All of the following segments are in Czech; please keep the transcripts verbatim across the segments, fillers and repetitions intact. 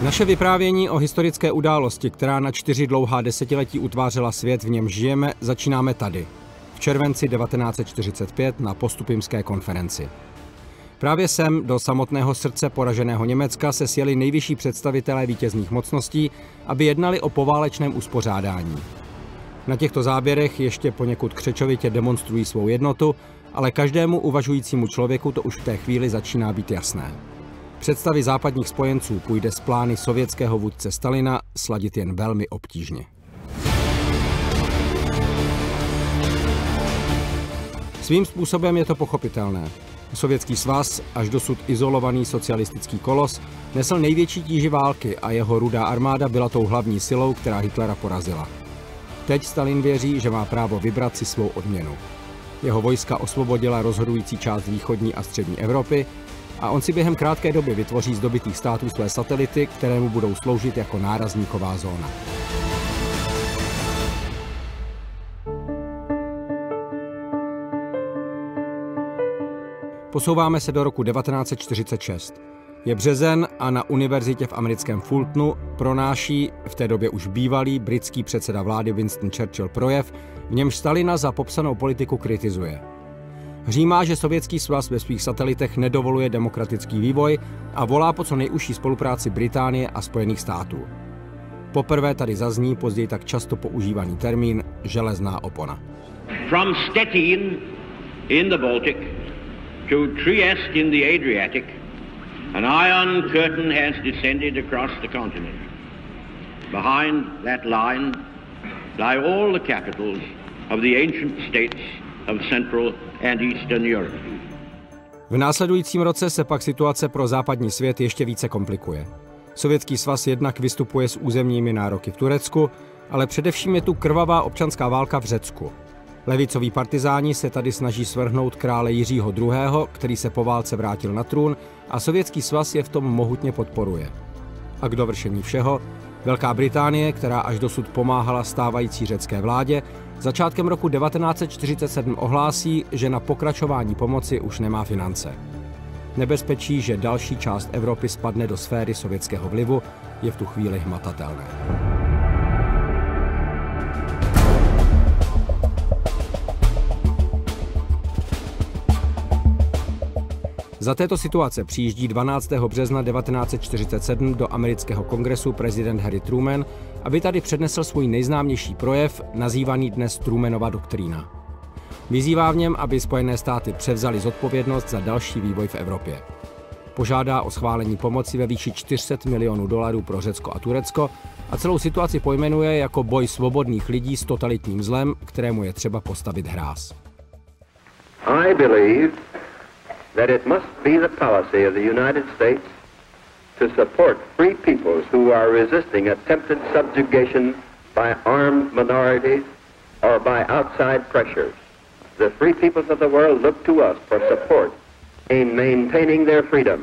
Naše vyprávění o historické události, která na čtyři dlouhá desetiletí utvářela svět, v němž žijeme, začínáme tady, v červenci devatenáct set čtyřicet pět na Postupimské konferenci. Právě sem, do samotného srdce poraženého Německa, se sjeli nejvyšší představitelé vítězných mocností, aby jednali o poválečném uspořádání. Na těchto záběrech ještě poněkud křečovitě demonstrují svou jednotu, ale každému uvažujícímu člověku to už v té chvíli začíná být jasné. Představy západních spojenců půjde s plány sovětského vůdce Stalina sladit jen velmi obtížně. Svým způsobem je to pochopitelné. Sovětský svaz, až dosud izolovaný socialistický kolos, nesl největší tíži války a jeho rudá armáda byla tou hlavní silou, která Hitlera porazila. Teď Stalin věří, že má právo vybrat si svou odměnu. Jeho vojska osvobodila rozhodující část východní a střední Evropy a on si během krátké doby vytvoří z dobytých států své satelity, které mu budou sloužit jako nárazníková zóna. Posouváme se do roku devatenáct set čtyřicet šest. Je březen a na univerzitě v americkém Fultonu pronáší v té době už bývalý britský předseda vlády Winston Churchill projev, v němž Stalina za popsanou politiku kritizuje. Hřímá, že Sovětský svaz ve svých satelitech nedovoluje demokratický vývoj a volá po co nejužší spolupráci Británie a Spojených států. Poprvé tady zazní později tak často používaný termín železná opona. From Stettin in the Baltic to Trieste in the Adriatic, an iron curtain has descended across the continent. Behind that line lie all the capitals of the ancient states of Central and Eastern Europe. V následujícím roce se pak situace pro západní svět ještě více komplikuje. Sovětský svaz jednak vystupuje s územními nároky v Turecku, ale především je tu krvavá občanská válka v Řecku. Levicoví partizáni se tady snaží svrhnout krále Jiřího druhého., který se po válce vrátil na trůn, a Sovětský svaz je v tom mohutně podporuje. A k dovršení všeho, Velká Británie, která až dosud pomáhala stávající řecké vládě, začátkem roku devatenáct set čtyřicet sedm ohlásí, že na pokračování pomoci už nemá finance. Nebezpečí, že další část Evropy spadne do sféry sovětského vlivu, je v tu chvíli hmatatelné. Za této situace přijíždí dvanáctého března devatenáct set čtyřicet sedm do amerického kongresu prezident Harry Truman, aby tady přednesl svůj nejznámější projev, nazývaný dnes Trumanova doktrína. Vyzývá v něm, aby Spojené státy převzaly zodpovědnost za další vývoj v Evropě. Požádá o schválení pomoci ve výši čtyři sta milionů dolarů pro Řecko a Turecko a celou situaci pojmenuje jako boj svobodných lidí s totalitním zlem, kterému je třeba postavit hráz. I believe that it must be the policy of the United States to support free peoples who are resisting attempted subjugation by armed minorities or by outside pressures. The free peoples of the world look to us for support in maintaining their freedom.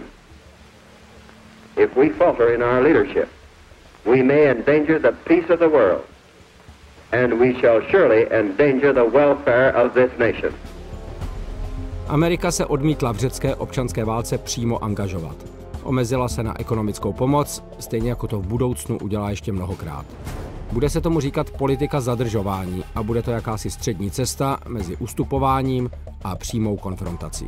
If we falter in our leadership, we may endanger the peace of the world, and we shall surely endanger the welfare of this nation. Amerika se odmítla v řecké občanské válce přímo angažovat. Omezila se na ekonomickou pomoc, stejně jako to v budoucnu udělá ještě mnohokrát. Bude se tomu říkat politika zadržování a bude to jakási střední cesta mezi ustupováním a přímou konfrontací.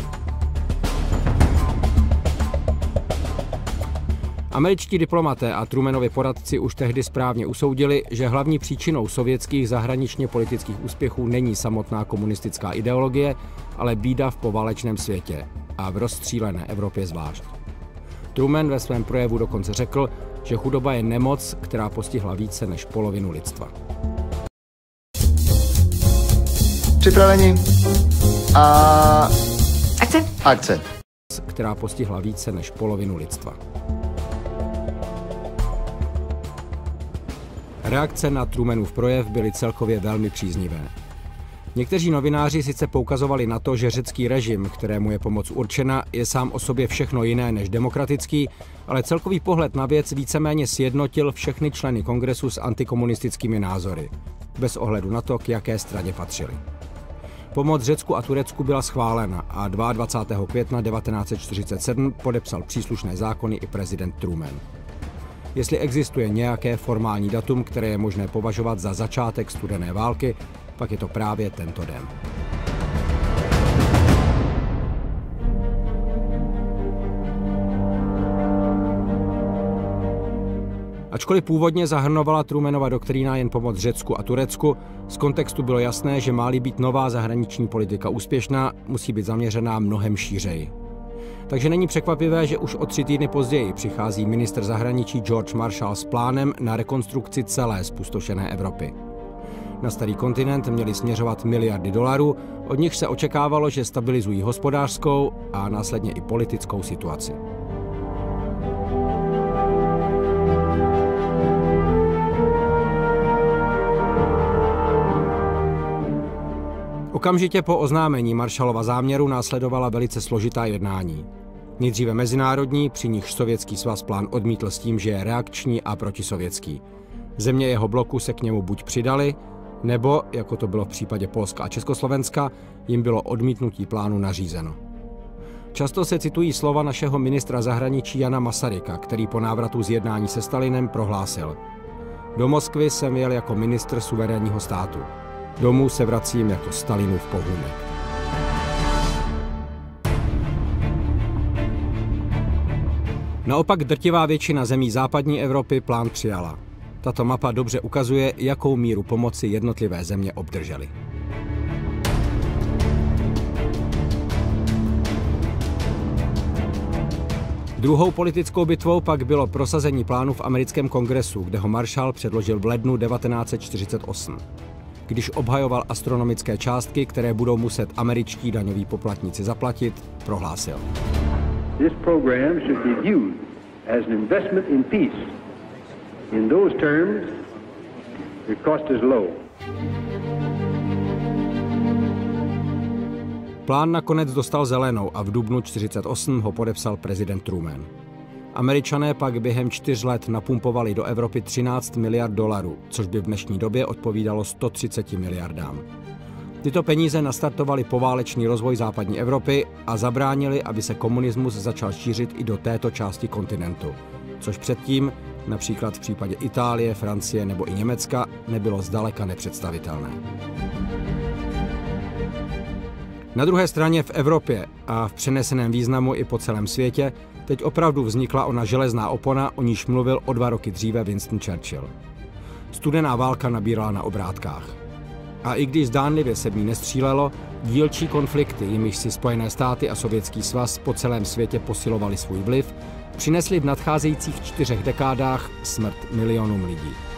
Američtí diplomaté a Trumanovi poradci už tehdy správně usoudili, že hlavní příčinou sovětských zahraničně politických úspěchů není samotná komunistická ideologie, ale bída v poválečném světě a v rozstřílené Evropě zvlášť. Truman ve svém projevu dokonce řekl, že chudoba je nemoc, která postihla více než polovinu lidstva. Připraveni a akce. Akce. Která postihla více než polovinu lidstva. Reakce na Trumanův projev byly celkově velmi příznivé. Někteří novináři sice poukazovali na to, že řecký režim, kterému je pomoc určena, je sám o sobě všechno jiné než demokratický, ale celkový pohled na věc víceméně sjednotil všechny členy kongresu s antikomunistickými názory, bez ohledu na to, k jaké straně patřili. Pomoc Řecku a Turecku byla schválena a dvacátého druhého května devatenáct set čtyřicet sedm podepsal příslušné zákony i prezident Truman. jestli existuje nějaké formální datum, které je možné považovat za začátek studené války, pak je to právě tento den. Ačkoliv původně zahrnovala Trumanova doktrína jen pomoc Řecku a Turecku, z kontextu bylo jasné, že má-li být nová zahraniční politika úspěšná, musí být zaměřená mnohem šířeji. Takže není překvapivé, že už o tři týdny později přichází ministr zahraničí George Marshall s plánem na rekonstrukci celé zpustošené Evropy. Na starý kontinent měly směřovat miliardy dolarů, od nich se očekávalo, že stabilizují hospodářskou a následně i politickou situaci. Okamžitě po oznámení Marshallova záměru následovala velice složitá jednání. Nejdříve mezinárodní, při nichž Sovětský svaz plán odmítl s tím, že je reakční a protisovětský. Země jeho bloku se k němu buď přidali, nebo, jako to bylo v případě Polska a Československa, jim bylo odmítnutí plánu nařízeno. Často se citují slova našeho ministra zahraničí Jana Masaryka, který po návratu z jednání se Stalinem prohlásil: Do Moskvy jsem jel jako ministr suverénního státu. Domů se vracím jako Stalinův pohůnek. Naopak drtivá většina zemí západní Evropy plán přijala. Tato mapa dobře ukazuje, jakou míru pomoci jednotlivé země obdržely. Druhou politickou bitvou pak bylo prosazení plánu v americkém kongresu, kde ho Marshall předložil v lednu devatenáct set čtyřicet osm. Když obhajoval astronomické částky, které budou muset američtí daňoví poplatníci zaplatit, prohlásil: This program should be viewed as an investment in peace. In those terms, the cost is low. Plán nakonec dostal zelenou a v dubnu čtyřicet osm ho podepsal prezident Truman. Američané pak během čtyř let napumpovali do Evropy třináct miliard dolarů, což by v dnešní době odpovídalo sto třiceti miliardám. Tyto peníze nastartovaly poválečný rozvoj západní Evropy a zabránili, aby se komunismus začal šířit i do této části kontinentu, což předtím, například v případě Itálie, Francie nebo i Německa, nebylo zdaleka nepředstavitelné. Na druhé straně v Evropě a v přeneseném významu i po celém světě teď opravdu vznikla ona železná opona, o níž mluvil o dva roky dříve Winston Churchill. Studená válka nabírala na obrátkách. A i když zdánlivě se v ní nestřílelo, dílčí konflikty, jimiž si Spojené státy a Sovětský svaz po celém světě posilovali svůj vliv, přinesly v nadcházejících čtyřech dekádách smrt milionům lidí.